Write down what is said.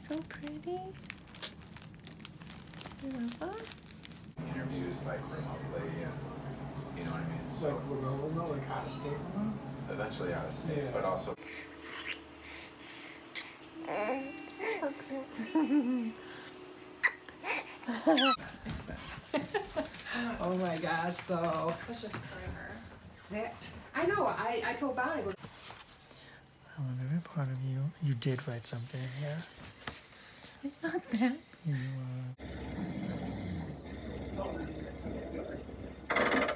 So pretty. Love it. Interviews like remotely, and you know what I mean. So like remote, like out of state remote. Eventually out of state, but also. Oh my gosh, though. That's just forever. I know. I told Bonnie. I love every part of you. You did write something, yeah. It's not bad. You